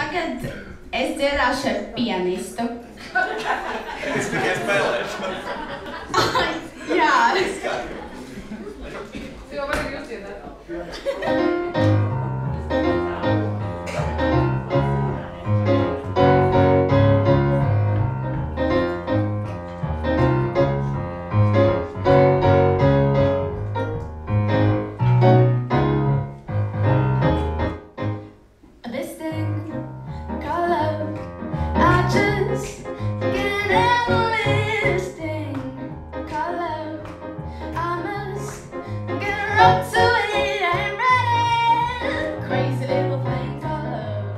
tagad es dziedāšu ar pianistu. Es tikai spēlēšu. Jā. Jo varu jūs dziedāt. Up to it and ready, crazy little thing called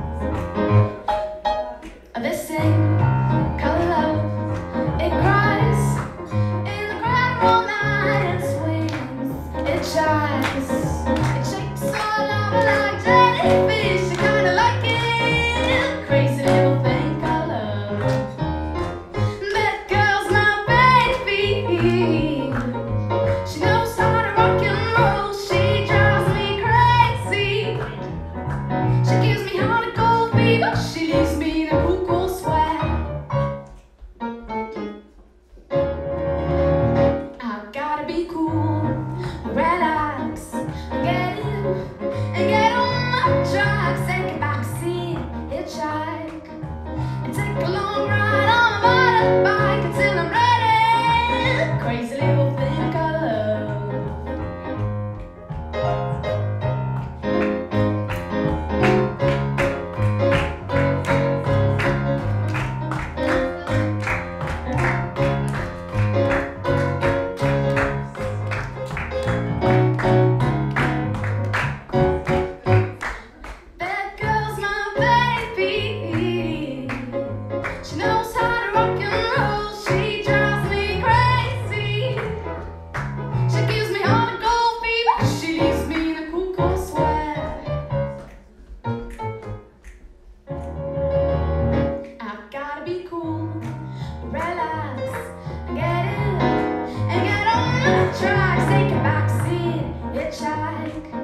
love. This thing called love, it cries in the crowd all night and swings, it shines, it shakes all over like jellyfish. You kinda like it, crazy little thing called love. That girl's my baby. She knows how to rock and roll. She drives me crazy. She gives me hot and cold fever. She leaves me in a cool sweat. I gotta be cool, relax, get in and get on my tracks. Take a back seat, hitchhike, and take a long ride on a motorbike until I'm ready. Crazy little thing called love. That girl's my baby. She knows how to rock and roll. She drives me crazy. She gives me hot and cold fever. She leaves me in a cool sweat. I gotta be cool, relax, get in and get on the tracks. Take a back seat, hitchhike,